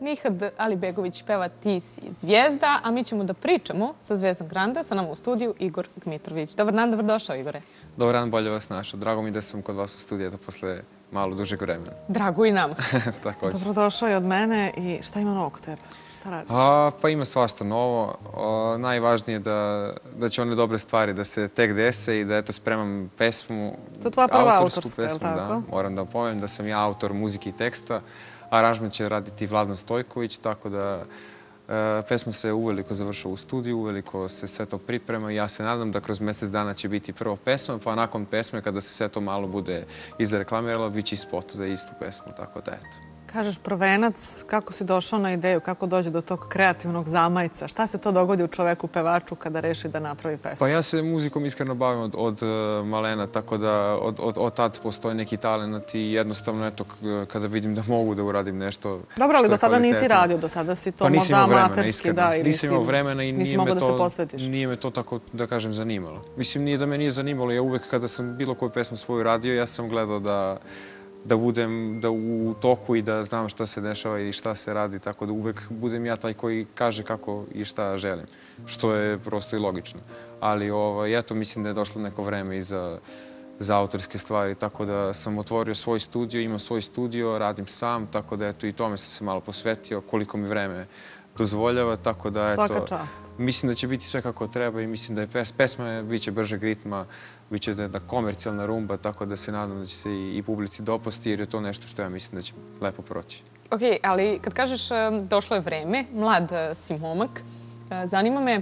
Nihad Alibegović peva Ti si zvijezda, a mi ćemo da pričamo sa Zvezdom Granda, sa nama u studiju Igor Gmitrović. Dobar dan, dobrodošao Igore. Dobar dan, bolje vas našao. Drago mi da sam kod vas u studiju posle malo dužeg vremena. Drago i nama. Također. Dobrodošao i od mene. I šta ima novo kod tebe? Šta radiš? Pa ima svašta novo. Najvažnije je da će one dobre stvari da se tek dese i da eto spremam pesmu. To je tvoja prva autorska, je li tako? Moram da pomenem da sam ja autor muzike i teksta. Aranžman će raditi Vladan Stojković, tako da pesma se uveliko završava u studiju, uveliko se sve to priprema i ja se nadam da kroz mjesec dana će biti prvo pesma, pa nakon pesme, kada se sve to malo bude izreklamiralo, bit će i spot za istu pesmu, tako da eto. Kažeš prvenac, kako si došao na ideju, kako dođe do tog kreativnog zamajca? Šta se to dogodi u čoveku pevaču kada reši da napravi pesmu? Pa ja se muzikom iskreno bavim od malena, tako da od tad postoji neki talent i jednostavno eto kada vidim da mogu da uradim nešto. Dobro, ali do sada nisi radio, do sada si to možda amaterski, da, ili nisam imao vremena i nije me to tako da kažem zanimalo. Mislim, nije da me nije zanimalo, ja uvek kada sam bilo koju pesmu svoju radio, ja sam gledao da budem u toku i da znam šta se dešava i šta se radi, tako da uvek budem ja taj koji kaže kako i šta želim, što je prosto i logično. Ali eto, mislim da je došlo neko vreme i za autorske stvari, tako da sam otvorio svoj studio, imam svoj studio, radim sam, tako da eto i tome sam se malo posvetio, koliko mi vreme dozvoljava, tako da eto... Svaka čast. Mislim da će biti sve kako treba i mislim da je pesma biće bržeg ritma, biće da komercijalna rumba, tako da se nadam da će se i publici dopasti jer je to nešto što ja mislim da će lepo proći. Ok, ali kad kažeš došlo je vreme, mlad si momak, zanima me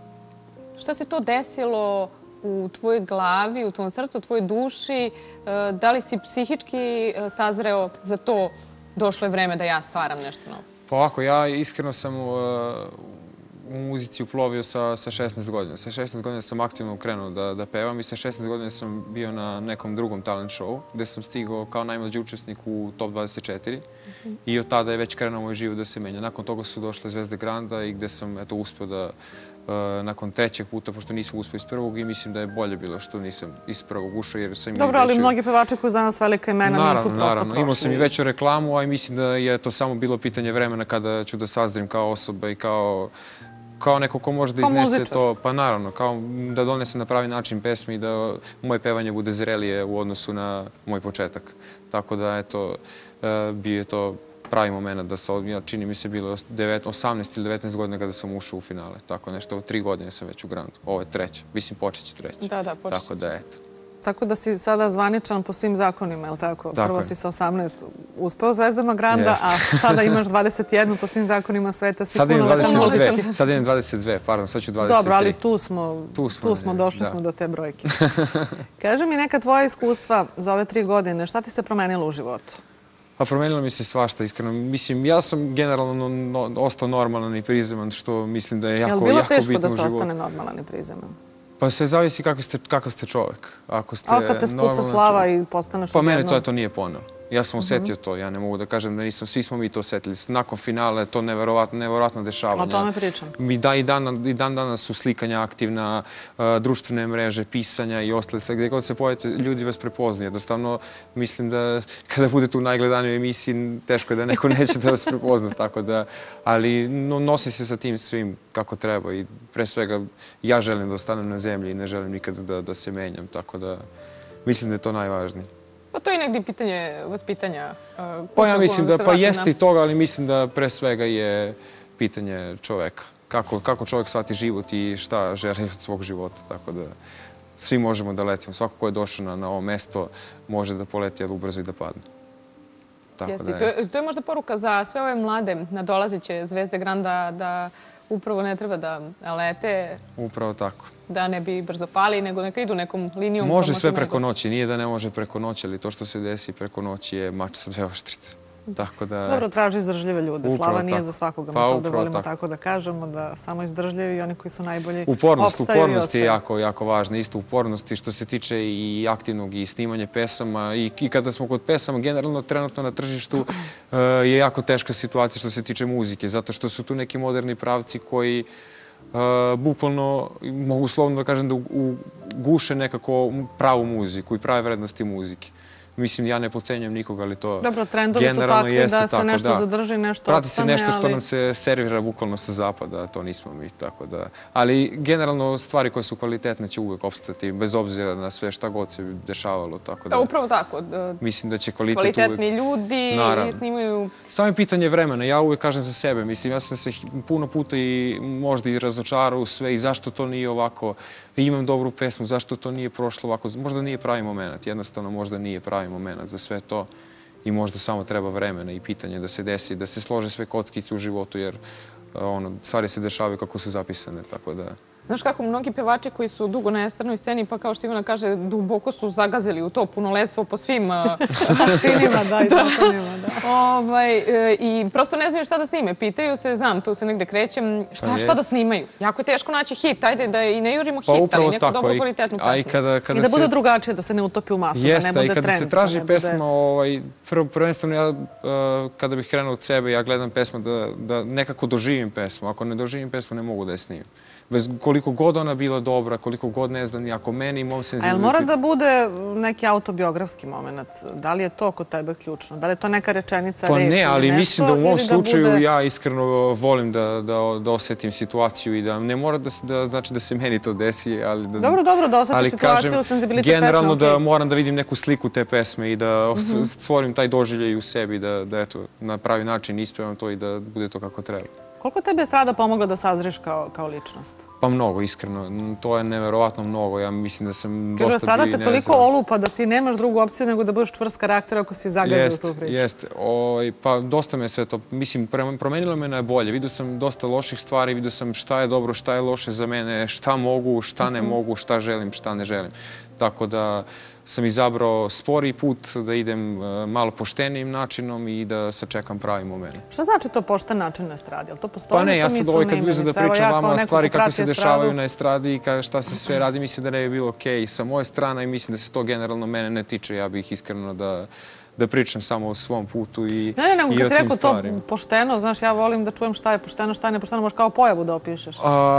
šta se to desilo u tvojoj glavi, u tvojom srcu, u tvojoj duši, da li si psihički sazreo za to došlo je vreme da ja stvaram nešto novo? Pa ovako, ja iskreno sam u muzici uplovio sa 16 godina. Sa 16 godina sam aktivno krenuo da pevam i sa 16 godina sam bio na nekom drugom talent showu gde sam stigao kao najmlađi učesnik u Top 24 i od tada je već krenuo moj život da se menja. Nakon toga su došle Zvezde Granda i gde sam uspeo da nakon trećeg puta, pošto nisam uspeo iz prvog i mislim da je bolje bilo što nisam iz prvog ušao jer sam... Dobro, ali mnogi pevači koji za nas velika imena nisu prosto prošli. Naravno, imao sam i veću reklamu, a i mislim da je to samo bilo pitanje vremena kada ću da sazrim kao osoba i kao neko ko može da iznese to, pa naravno, kao da donese na pravi način pesmi i da moje pevanje bude zrelije u odnosu na moj početak. Tako da, eto, bio je to pravi moment da sam, čini mi se bilo 18 ili 19 godina kada sam ušao u finale. Tako nešto, 3 godine sam već u Grandu. Ovo je treća, mislim počeće treća. Da, počeće. Tako da, eto. Tako da si sada zvaničan po svim zakonima, je li tako? Prvo si sa 18 uspeo Zvezdama Granda, a sada imaš 21 po svim zakonima sveta. Sada imam 22, sad imam 22, pardon, sad ću 23. Dobro, ali tu smo, došli smo do te brojke. Kaži mi neka tvoja iskustva za ove 3 godine, šta ti se promenilo u životu? Pa promenilo mi se svašta, iskreno. Mislim, ja sam generalno ostao normalan i prizeman, što mislim da je jako bitno u životu. Je li bilo teško da se ostane normalan i prizeman? Pa sve zavisi kakav ste čovek. Ali kad te spuca slava i postaneš odjedno... Pa mene to nije ponelo. Ja sam osjetio to, ja ne mogu da kažem da nisam, svi smo mi to osjetili. Nakon finale to neverovatno dešavanje. O tome pričam. I dan danas su slikanja aktivna, društvene mreže, pisanja i ostale sve. Gdje god se pojavite, ljudi vas prepoznaju. Jednostavno, mislim da kada budete u najgledanijoj emisiji, teško je da neko neće da vas prepozna. Tako da, ali nosi se sa tim svim kako treba i pre svega ja želim da ostanem na zemlji i ne želim nikada da se menjam. Tako da, mislim da je to najvažnije. Pa to je negdje pitanje vaspitanja. Pa ja mislim da pa jeste i toga, ali mislim da pre svega je pitanje čoveka. Kako čovjek shvati život i šta želi od svog života. Tako da svi možemo da letimo. Svako ko je došao na ovo mesto može da poleti, ali ubrzo i da padne. To je možda poruka za sve ove mlade nadolazeće Zvezde Granda da upravo ne treba da lete. Upravo tako. Da ne bi brzo pali, nego neka idu nekom linijom. Može sve preko noći. Nije da ne može preko noći, ali to što se desi preko noći je mač sa 2 oštrice. Dobro, traži izdržljive ljude. Slava nije za svakoga. Mi to ovdje volimo tako da kažemo, da samo izdržljivi i oni koji su najbolji opstaju i ostaju. Upornost je jako važna. Isto upornosti što se tiče i aktivnog i snimanja pesama. I kada smo kod pesama, generalno trenutno na tržištu je jako teška situacija što se tiče muzike. Zato što su tu neki moderni pravci koji bukvalno, mogu slovno da kažem, da guše nekako pravu muziku i prave vrednosti muzike. Mislim, ja ne podcenjam nikoga, ali to dobro, trendovi su takvi da se nešto zadrži, nešto prati opstane, se nešto što nam se servira bukvalno sa zapada, to nismo mi, tako da... Ali generalno stvari koje su kvalitetne će uvek opstati, bez obzira na sve šta god se dešavalo, tako da... Upravo tako. Mislim da će kvalitet uvek... Kvalitetni ljudi snimaju... Samo je pitanje vremena, ja uvek kažem za sebe, mislim, ja sam se puno puta i možda i razočarao u sve i zašto to nije ovako, imam dobru pesmu, zašto to nije prošlo ovako, možda nije pravi moment, jednostavno možda nije pravi moment za sve to i možda samo treba vremena i pitanje da se desi, da se slože sve kockice u životu, jer stvari se dešavaju kako su zapisane, tako da... Znaš kako, mnogi pevači koji su dugo na estradnoj sceni, pa kao što Ivana kaže, duboko su zagazili u to punoletstvo po svim mašinima, da, i zakonima, da. I prosto ne znaju šta da snime. Pitaju se, znam, tu se negde krećem, šta da snimaju. Jako je teško naći hit, ajde da i ne jurimo hit, ali neku dobro kvalitetnu pesmu. I da bude drugačije, da se ne utopi u masu, da ne bude trend. Jeste, i kada se traži pesma, prvenstveno ja, kada bih krenuo od sebe, ja gledam pesmu da nekako doživim pesmu. Ako ne doživim pesmu, ne mogu da je snimim. Bez koliko god ona bila dobra, koliko god ne znam, ako meni i mom senzibilitetu... A jel mora da bude neki autobiografski moment? Da li je to kod tebe ključno? Da li je to neka rečenica, reč ili nešto? Pa ne, ali mislim da u mom slučaju ja iskreno volim da osetim situaciju i da ne mora da znači da se meni to desi, ali da... Dobro, da osetiš situaciju, senzibilitet pesme, generalno da moram da vidim neku sliku te pesme i da stvorim taj doživljaj u sebi, da eto, na pravi način ispevam to i da bude to kako treba. Koliko tebi je estrada pomogla da sazriš kao ličnost? Pa mnogo, iskreno. To je neverovatno mnogo. Ja mislim da sam dosta bio... Estrada te toliko olupa da ti nemaš drugu opciju nego da budeš čvrst karakter ako si zagazio u tu priču. Jeste. Pa dosta me sve to... Mislim, promenilo me na bolje. Vidio sam dosta loših stvari, vidio sam šta je dobro, šta je loše za mene, šta mogu, šta ne mogu, šta želim, šta ne želim. Tako da sam izabrao sporiji put, da idem malo poštenijim načinom i da sačekam pravi moment. Šta znači to pošten način na estradi? Je li to postoji? Pa ne, ja sad kad bi uzeo da pričam vama stvari kako se dešavaju na estradi i šta se sve radi, mislim da ne bi bilo okej sa moje strane i mislim da se to generalno mene ne tiče. Ja bih iskreno da pričam samo o svom putu i o tim stvarima. Ne, kad si rekao to pošteno, znaš, ja volim da čujem šta je pošteno, šta je nepošteno, možeš kao pojavu da opišeš.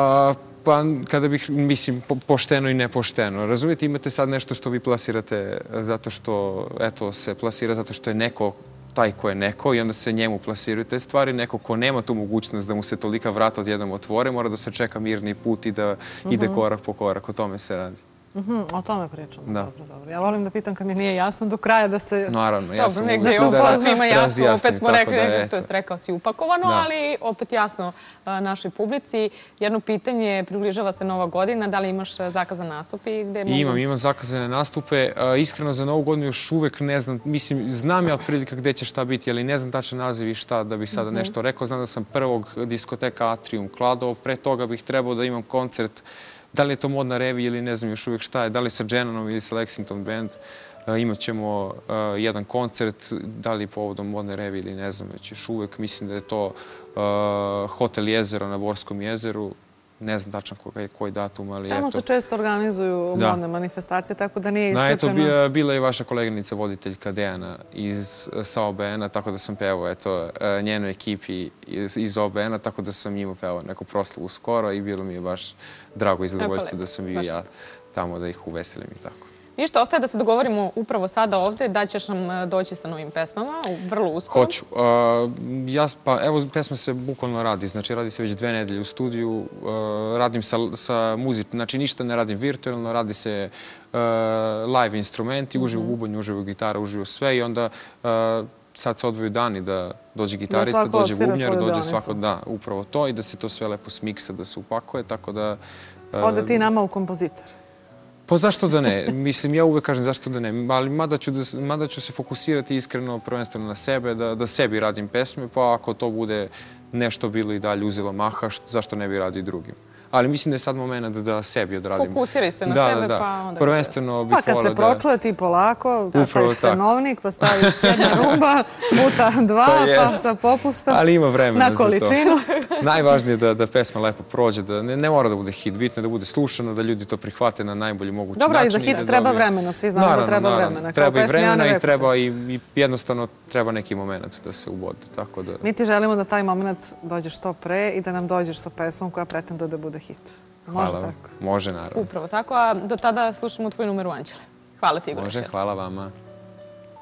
Pa kada bih, mislim, pošteno i nepošteno. Razumijete, imate sad nešto što vi plasirate zato što, eto, se plasira zato što je neko taj ko je neko i onda se njemu plasiraju te stvari. Neko ko nema tu mogućnost da mu se tolika vrata odjednom otvore, mora da se čeka mirni put i da ide korak po korak. O tome se radi. O tome pričamo. Dobro. Ja volim da pitam kad mi nije jasno do kraja da se... Naravno, ja sam uvijek da svima jasno. Opet smo rekli, to je rekao si upakovano, ali opet jasno našoj publici. Jedno pitanje, približava se Nova godina, da li imaš zakazan nastup i gde mogu... Imam zakazane nastupe. Iskreno za Novu godinu još uvek ne znam, mislim, znam ja otprilike gde će šta biti, ali ne znam tačan naziv i šta da bih sada nešto rekao. Znam da sam prvog diskoteka Atrium Kladovo, pre toga bih trebao da imam koncert. Da li je to modna revija ili ne znam još uvijek šta je, da li sa Dženanom ili sa Lexington Band. Imat ćemo jedan koncert, da li povodom modne revije ili ne znam, već još uvijek. Mislim da je to Hotel Jezero na Borskom jezeru. Ne znam tačan koji datum, ali eto. Tamo se često organizuju modne manifestacije, tako da nije isključeno. Eto, bila je vaša koleginica, voditeljka Dejana sa OBN-a, tako da sam pevao njenoj ekipi iz OBN-a, tako da sam njima pevao neku proslavu skoro i bilo mi je baš drago i zadovoljstvo da sam bio ja tamo da ih uveselim i tako. Ništa, ostaje da se dogovorimo upravo sada ovde, da ćeš nam doći sa novim pesmama, vrlo uskoro. Hoću. Pa evo, pesma se bukvalno radi, znači radi se već 2 nedelje u studiju, radim sa muzikom, znači ništa ne radim virtualno, radi se live instrumenti, uživo bubanj, uživo gitara, uživo sve i onda sad se odvoju dani da dođe gitarista, dođe bubnjar, dođe svako, da, upravo to i da se to sve lepo smiksa, da se upakuje, tako da... Ode ti nama u kompozitor. Pa zašto da ne? Mislim, ja uvek kažem zašto da ne. Ali mada ću se fokusirati iskreno prvenstveno na sebe, da sebi radim pesme, pa ako to bude nešto bilo i dalje uzelo maha, zašto ne bi radio i drugim. Ali mislim da je sad moment da sebi odradim. Fokusiraj se na sebe, pa onda... Prvenstveno bih volao da... Pa kad se pročuje ti polako, pa staviš cenovnik, pa staviš jedna rumba, puta 2, pa sa popustom. Ali ima vremena za to. Na količinu. Najvažnije je da pesma lepo prođe, da ne mora da bude hit, bitno je da bude slušano, da ljudi to prihvate na najbolji mogući način. Dobro, i za hit treba vremena, svi znamo da treba vremena. Treba i vremena i treba i jednostavno treba neki moment da se ubode, tako da... Mi ti želimo da taj moment dođe što pre i da nam dođeš sa pesmom koja pretenduje da bude hit. Može tako? Može, naravno. Upravo tako, a do tada slušamo tvoju numeru Anđele. Hvala ti, Igor. Može, hvala vama.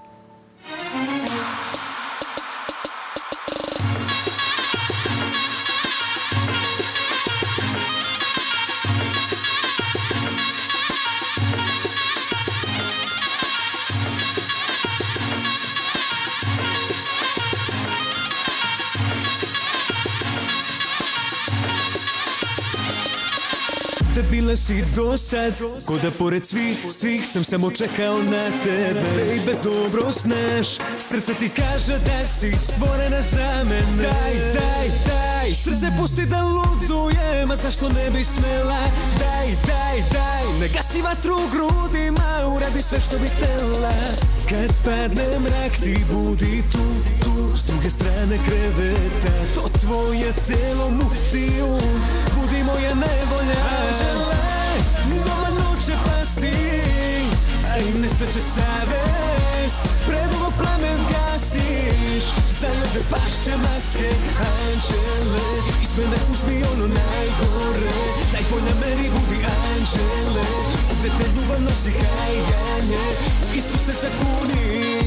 Gde bila si do sad, ko da pored svih sam samo čekao na tebe. Baby, dobro znaš, srce ti kaže da si stvorena za mene. Daj, srce pusti da ludujem, a zašto ne bi smela? Daj, ne gasi vatru u grudima, uradi sve što bih htela. Kad padne mrak ti budi tu, s druge strane kreveta. To tvoje telo muti budi moja nevolja. Anđele, nova noć će pasti, a i nestaće savest. Predugo plamen gasiš, znaj ovde pašće maske. Anđele, iz mene uzmi ono najgore, najbolj na meni budi anđele. Ovde te ljubav nosi kajanje, isto se zakuni.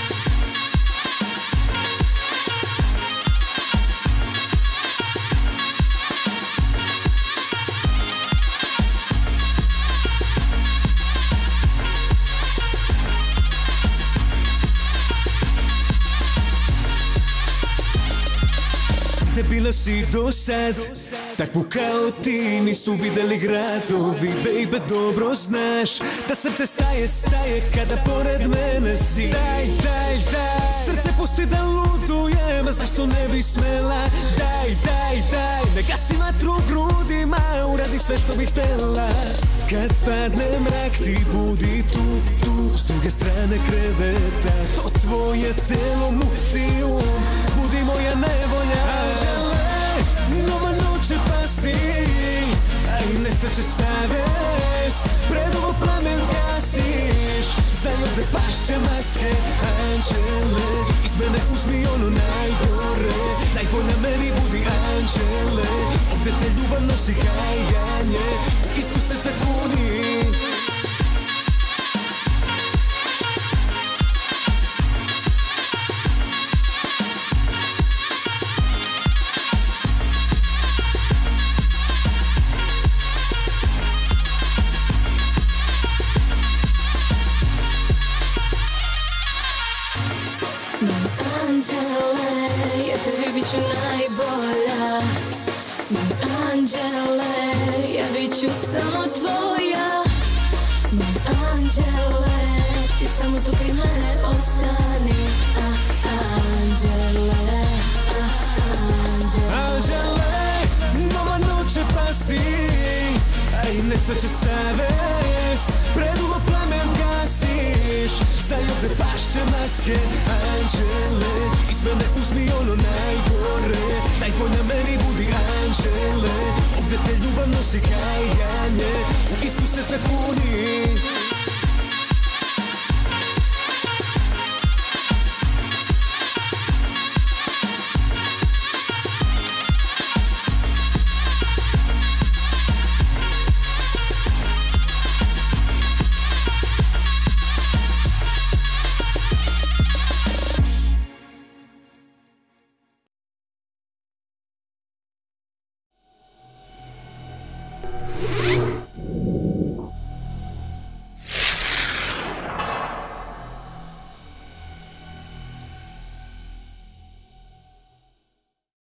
Gde bila si do sad, takvu kao ti nisu videli gradovi. Baby, dobro znaš da srce staje kada pored mene si. Daj, srce pusti da ludujem, a zašto ne bi smela? Daj, ne gasi vatru u grudima, uradi sve što bih htela. Kad padne mrak ti budi tu, s druge strane kreveta. To tvoje telo muti budi moja nevolja. Anđele, nova noć će pasti, a i nestaće savest. Predugo plamen gasiš, znaj ovde pašće maske. Anđele, iz mene uzmi ono najgore, najbolj na meni budi anđele. Ovde te ljubav nosi kajanje, isto se zakuni. Anđele, ja tebi bit ću najbolja. Moj anđele, ja bit ću samo tvoja. Moj anđele, ti samo tu pri mene ostani. Anđele, Anđele, nova noć će pasti, a i nestaće savest. Predugo plamen gasiš, znaj ovde pašće maske. Anđele, iz mene uzmi ono najgore,